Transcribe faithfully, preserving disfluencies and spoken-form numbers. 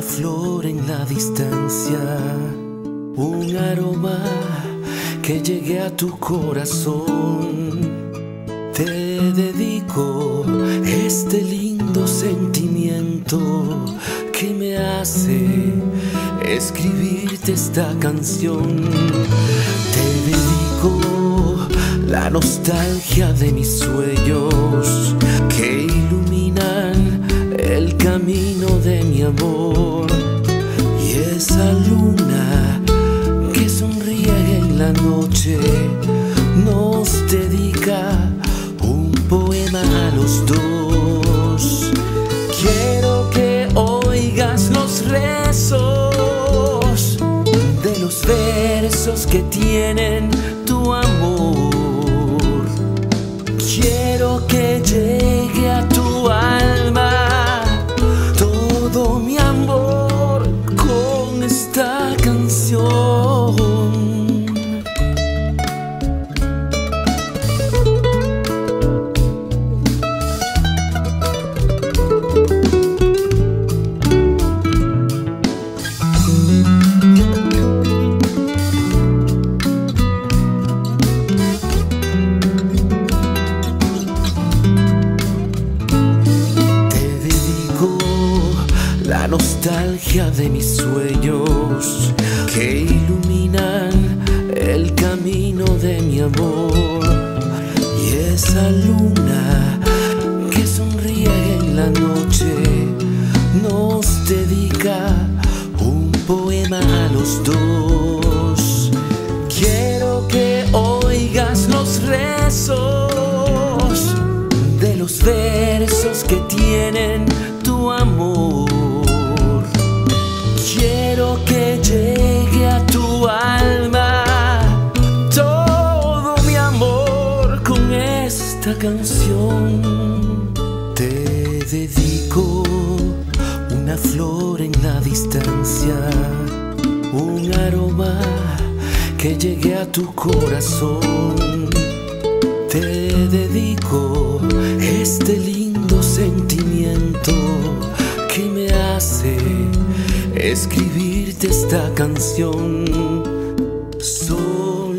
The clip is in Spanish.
flor en la distancia, un aroma que llegue a tu corazón. Te dedico este lindo sentimiento que me hace escribirte esta canción. Te dedico la nostalgia de mis sueños que iluminan el camino de mi amor, y esa luna que sonríe en la noche nos dedica un poema a los dos. Quiero que oigas los rezos de los versos que tienen tu amor. Quiero que llegue a tu alma todo mi amor con esta canción. La nostalgia de mis sueños que iluminan el camino de mi amor, y esa luna que sonríe en la noche nos dedica un poema a los dos. Quiero que oigas los rezos de los versos que tienen tu amor. Quiero que llegue a tu alma todo mi amor con esta canción. Te dedico una flor en la distancia, un aroma que llegue a tu corazón. Te dedico este lindo sentimiento que me hace escribirte esta canción. Sol